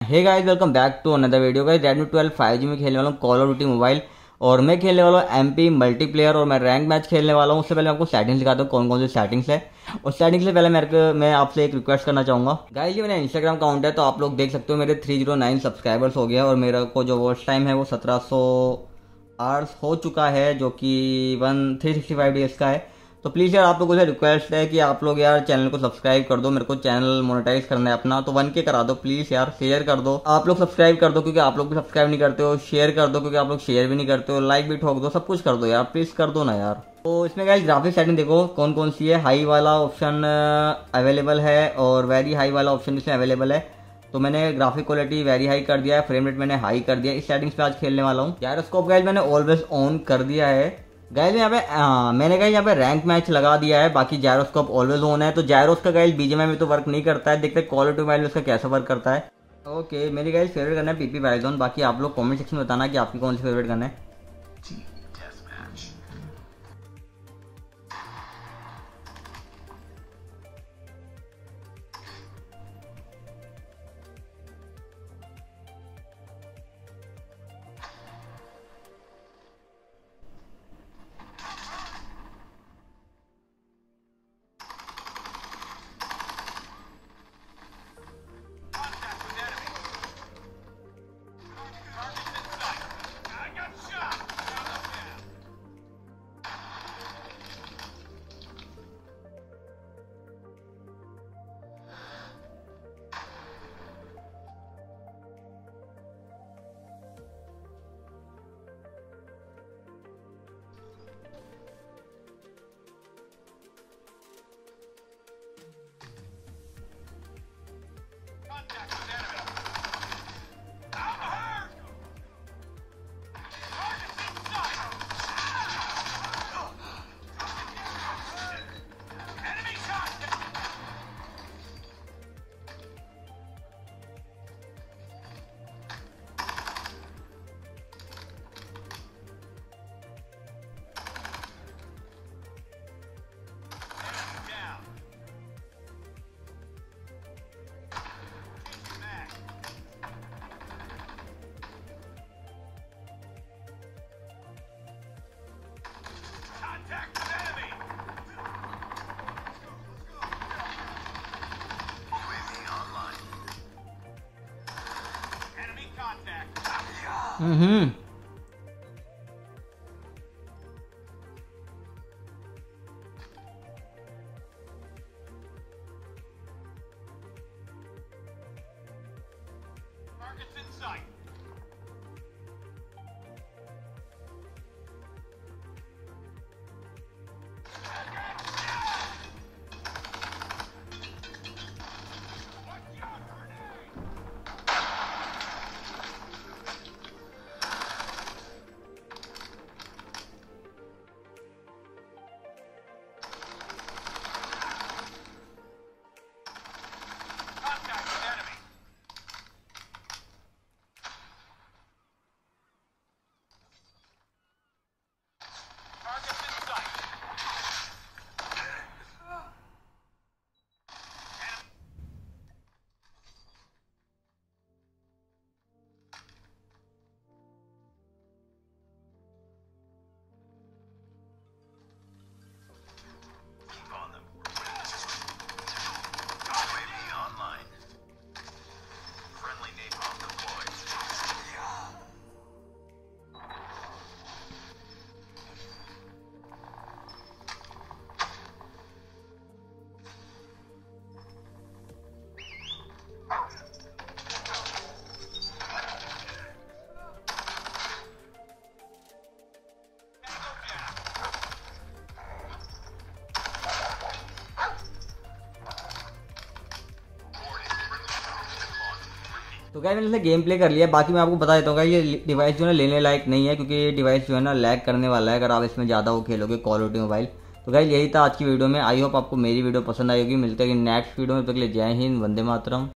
Hey guys, welcome back to another video. Guys, Redmi 12 5G में खेलने वाला हूँ कॉल ऑफ ड्यूटी मोबाइल और मैं खेलने वाला हूँ एमपी मल्टीप्लेयर और मैं रैंक मैच खेलने वाला हूँ। उससे पहले आपको सेटिंग्स दिखाता हूँ कौन कौन सी सेटिंग्स है। और सेटिंग्स से पहले मैं आपसे एक रिक्वेस्ट करना चाहूँगा। गाइस, ये मेरा इंस्टाग्राम अकाउंट है, तो आप लोग देख सकते हो मेरे 309 सब्सक्राइबर्स हो गया और मेरा को जो वॉच टाइम है वो 1700 आवर्स हो चुका है, जो कि 365 डेज का है। तो प्लीज़ यार, आप लोगों से रिक्वेस्ट है कि आप लोग यार चैनल को सब्सक्राइब कर दो। मेरे को चैनल मोनेटाइज करना है अपना, तो 1K करा दो प्लीज़ यार। शेयर कर दो, आप लोग सब्सक्राइब कर दो क्योंकि आप लोग भी सब्सक्राइब नहीं करते हो। शेयर कर दो क्योंकि आप लोग शेयर भी नहीं करते हो। लाइक भी ठोक दो, सब कुछ कर दो यार, प्लीज़ कर दो ना यार। तो इसमें गाइस ग्राफिक सेटिंग देखो कौन कौन सी है। हाई वाला ऑप्शन अवेलेबल है और वेरी हाई वाला ऑप्शन इसमें अवेलेबल है। तो मैंने ग्राफिक क्वालिटी वेरी हाई कर दिया है, फ्रेम रेट मैंने हाई कर दिया। इस सेटिंग्स पे आज खेलने वाला हूँ। जायरोस्कोप गाइस मैंने ऑलवेज ऑन कर दिया है। गाइस यहाँ पे मैंने गाइस यहाँ पे रैंक मैच लगा दिया है, बाकी जायरोस्कोप ऑलवेज ऑन है। तो जायरोस का गाइस बीजीएमआई में तो वर्क नहीं करता है, देखते हैं कॉल ऑफ ड्यूटी मोबाइल में उसका कैसा वर्क करता है। ओके, मेरी गाइस फेवरेट गन है पीपी वाइजोन। बाकी आप लोग कमेंट सेक्शन में बताना कि आपकी कौन सी फेवरेट गन है। हम्म तो गाइस मैंने गेम प्ले कर लिया। बाकी मैं आपको बता देता हूँ ये डिवाइस जो है लेने लायक नहीं है, क्योंकि ये डिवाइस जो है ना लैग करने वाला है अगर आप इसमें ज़्यादा वो खेलोगे कॉल ऑफ ड्यूटी मोबाइल। तो गाइस यही था आज की वीडियो में। आई होप आपको मेरी वीडियो पसंद आई होगी। मिलते हैं नेक्स्ट वीडियो में, तब तक के लिए जय हिंद, वंदे मातरम।